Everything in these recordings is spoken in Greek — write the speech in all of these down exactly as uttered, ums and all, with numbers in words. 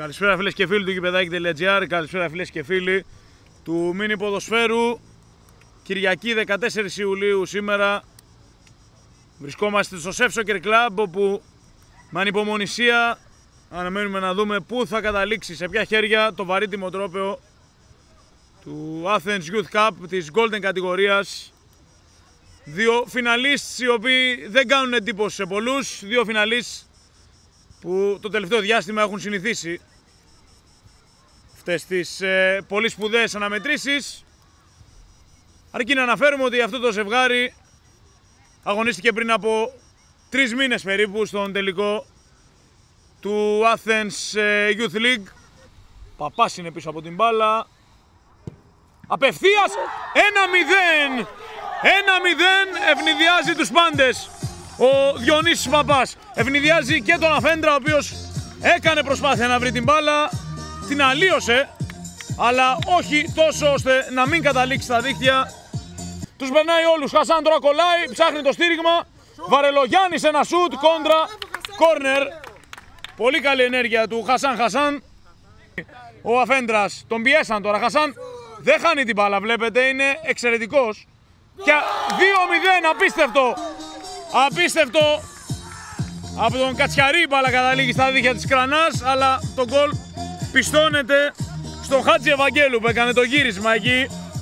Καλησπέρα φίλες και φίλοι του γηπεδάκι τελεία τζι άρ, καλησπέρα φίλες και φίλοι του μίνι ποδοσφαίρου. Κυριακή δεκατέσσερις Ιουλίου σήμερα βρισκόμαστε στο Σεφ Soccer Club, όπου με ανυπομονησία αναμένουμε να δούμε πού θα καταλήξει, σε ποια χέρια, το βαρύτιμο τρόπαιο του Athens Youth Cup της Golden κατηγορίας. Δύο φιναλίστ οι οποίοι δεν κάνουν εντύπωση σε πολλούς, δύο φιναλίστ που το τελευταίο διάστημα έχουν συνηθίσει αυτές τις ε, πολύ σπουδαίες αναμετρήσεις. Αρκεί να αναφέρουμε ότι αυτό το ζευγάρι αγωνίστηκε πριν από τρεις μήνες περίπου στον τελικό του Athens Youth League. Παπάς είναι πίσω από την μπάλα. Απευθείας ένα μηδέν! ένα μηδέν ευνηδιάζει τους πάντες ο Διονύσης Παπάς. Ευνηδιάζει και τον Αφέντρα, ο οποίος έκανε προσπάθεια να βρει την μπάλα, την αλλίωσε, αλλά όχι τόσο ώστε να μην καταλήξει στα δίχτυα. Τους περνάει όλους. Χασάν τώρα κολλάει, ψάχνει το στήριγμα. Βαρελογιάννης ένα σουτ, κόντρα, κόρνερ. Πολύ καλή ενέργεια του Χασάν Χασάν. Ο Αφέντρας τον πιέσαν τώρα. Χασάν δεν χάνει την μπάλα, βλέπετε, είναι εξαιρετικός. Και δύο μηδέν, απίστευτο. Απίστευτο. Από τον Κατσιαρή η μπάλα καταλήγει στα δίχτυα της Κρανάς, αλλά το γκολ πιστώνεται στον Χάτζη Ευαγγέλου που έκανε το γύρισμα εκεί.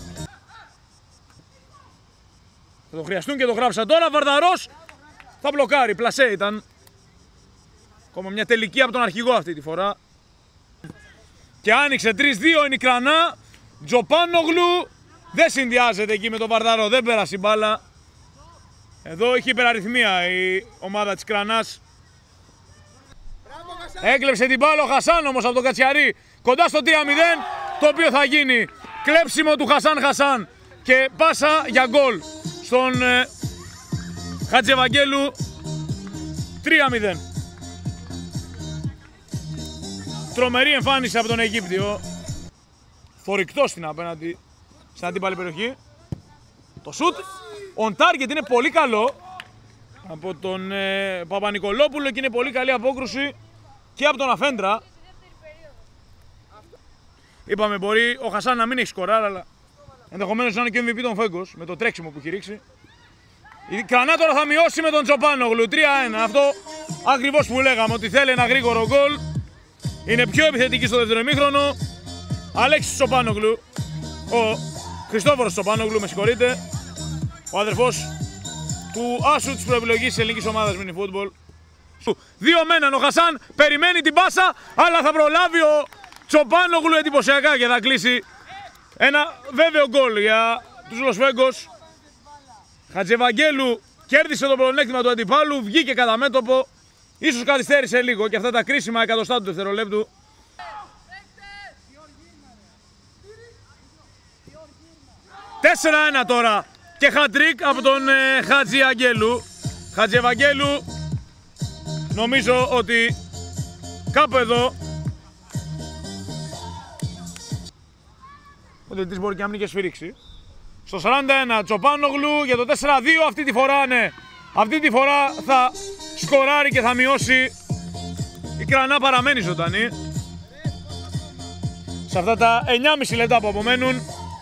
Θα το χρειαστούν και το γράψα τώρα. Βαρδαρός θα μπλοκάρει. Πλασέ ήταν. Ακόμα μια τελική από τον αρχηγό αυτή τη φορά. Και άνοιξε τρεις δύο είναι η Κρανά. Τζοπάνογλου δεν συνδυάζεται εκεί με τον Βαρδαρό. Δεν πέρασε η μπάλα. Εδώ έχει υπεραριθμία η ομάδα της Κρανάς. Έκλεψε την μπάλα ο Χασάν όμως από τον Κατσιαρή. Κοντά στο τρία μηδέν, το οποίο θα γίνει κλέψιμο του Χασάν Χασάν. Και πάσα για γκολ στον ε, Χατζεβαγγέλου. τρία μηδέν. Τρομερή εμφάνιση από τον Αιγύπτιο. Θορυκτός στην απέναντι στην αντίπαλη περιοχή. Το σουτ on target είναι πολύ καλό από τον ε, Παπα-Νικολόπουλο και είναι πολύ καλή απόκρουση και από τον Αφέντρα. Είπαμε μπορεί ο Χασάν να μην έχει σκοράρ, αλλά ενδεχομένως να είναι και εμ βι πι τον Φέγκος με το τρέξιμο που έχει ρίξει. Η Κρανά τώρα θα μειώσει με τον Τζοπάνογλου τρία ένα. Αυτό ακριβώς που λέγαμε, ότι θέλει ένα γρήγορο γκολ. Είναι πιο επιθετική στο δεύτερο ημίχρονο. Αλέξης Τζοπάνογλου, ο Χριστόφορος Τζοπάνογλου, με συγχωρείτε, ο αδερφός του άσου της προεπιλογής της ελληνικής ομάδας mini football. Δύο με έναν, ο Χασάν περιμένει την πάσα, αλλά θα προλάβει ο Τζοπάνογλου εντυπωσιακά και θα κλείσει ένα βέβαιο γκολ για τους Λοσφέγκος. Χατζεβαγγέλου κέρδισε το πλεονέκτημα του αντιπάλου, βγήκε κατά μέτωπο, ίσως καθυστέρησε λίγο και αυτά τα κρίσιμα εκατοστά του δευτερολέπτου. τέσσερα ένα τώρα και χατρίκ από τον ε, Χατζη Αγγέλου. Χατζη Ευαγγέλου, νομίζω ότι κάπου εδώ ο διαιτητής μπορεί και να μην είχε σφυρίξει. Στο σαράντα ένα Τζοπάνογλου για το τέσσερα δύο, αυτή τη φορά ναι. Αυτή τη φορά θα σκοράρει και θα μειώσει. Η Κρανά παραμένει ζωντανή σε αυτά τα εννιά και μισό λεπτά που απομένουν.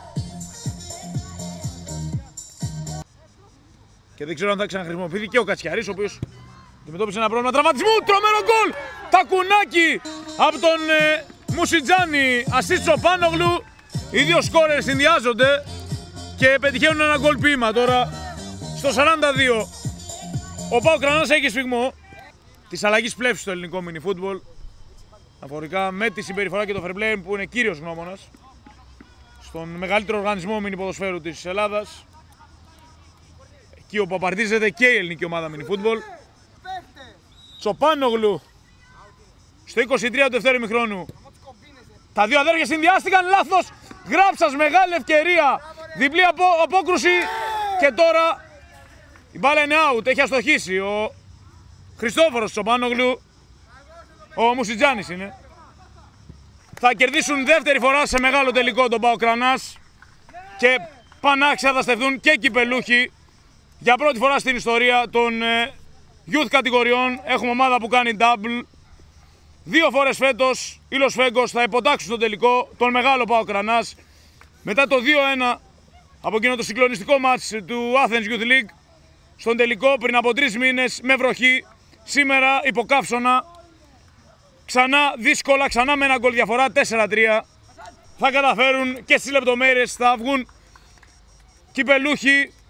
Και δεν ξέρω αν θα ξαναχρησιμοποιηθεί και ο Κατσιαρής, ο οποίος αντιμετώπισε ένα πρόβλημα τραυματισμού. Τρομερό γκολ! Τακουνάκι από τον ε, Μουσιτζάνη, ασίστ Τζοπάνογλου. Οι δύο σκόρερ συνδυάζονται και πετυχαίνουν ένα γκολ ποίημα τώρα στο σαράντα δύο. Ο ΠΑΟΚ Κρανάς έχει σφιγμό της αλλαγής πλεύσης στο ελληνικό mini football, αφορικά με τη συμπεριφορά και το fair play που είναι κύριος γνώμονας στον μεγαλύτερο οργανισμό mini ποδοσφαίρου της Ελλάδας, εκεί όπου απαρτίζεται και η ελληνική ομάδα mini football. Τζοπάνογλου στο είκοσι τρία του δεύτερου ημιχρόνου. Τα δύο αδέρφια συνδυάστηκαν, λάθος. Γράψας, μεγάλη ευκαιρία. Διπλή απο, απόκρουση και τώρα η μπάλα είναι out. Έχει αστοχήσει ο Χριστόφορος Τζοπάνογλου. Ο Μουσιτζάνης είναι. Θα κερδίσουν δεύτερη φορά σε μεγάλο τελικό τον ΠΑΟΚ Κρανάς και πανάξια θα στεφθούν και κυπελούχοι. Για πρώτη φορά στην ιστορία των youth κατηγοριών έχουμε ομάδα που κάνει double. Δύο φορές φέτος οι Λοσφέγκος θα υποτάξουν στον τελικό τον μεγάλο ΠΑΟΚ Ρανάς. Μετά το δύο ένα από εκείνο το συγκλονιστικό μάτς του Athens Youth League, στον τελικό πριν από τρεις μήνες με βροχή, σήμερα υποκαύσωνα, ξανά δύσκολα, ξανά με ένα γκολ διαφορά, τέσσερα τρία. Θα καταφέρουν και στις λεπτομέρειες θα βγουν κυπελούχοι